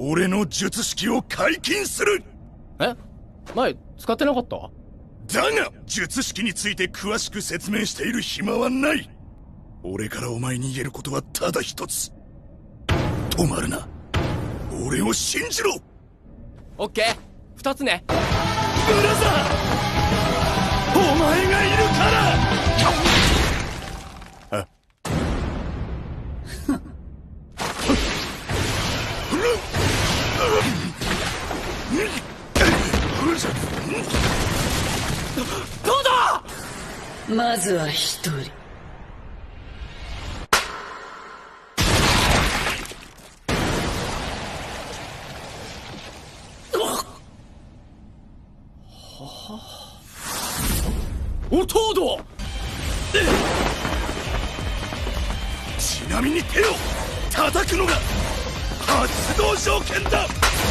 俺の術式を解禁する。 え、前使ってなかった？ だが術式について詳しく説明している暇はない。俺からお前に言えることはただ一つ。止まるな。俺を信じろ。 オッケー、二つね。 ブラザー、お前がいるから。あどうだ。 まずは一人。 お東堂。 ちなみに手を叩くのが発動条件だ。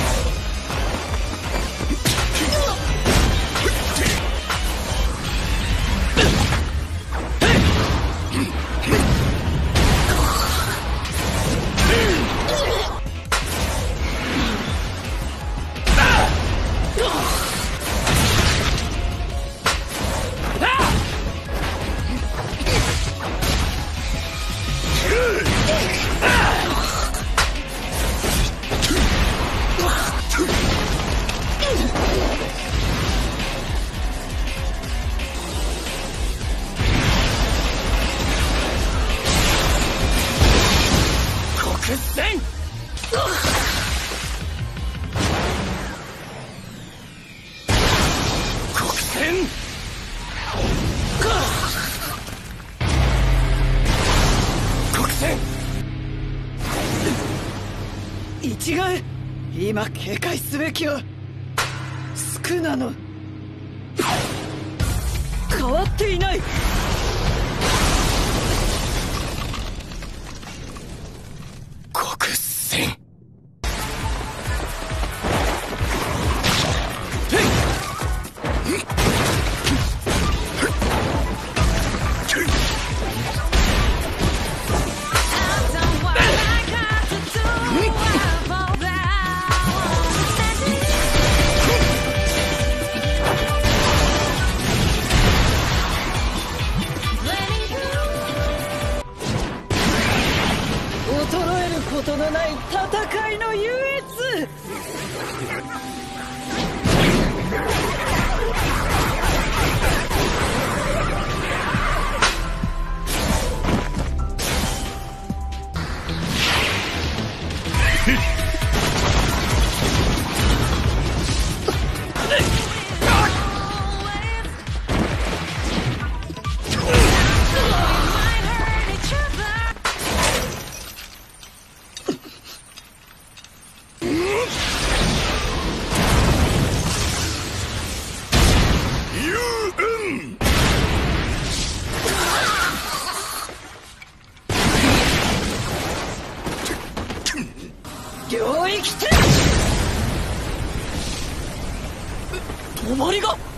一眼、今警戒すべきはスクナの変わっていない黒線。 衰えることのない戦いの優越。 領域展。 帳が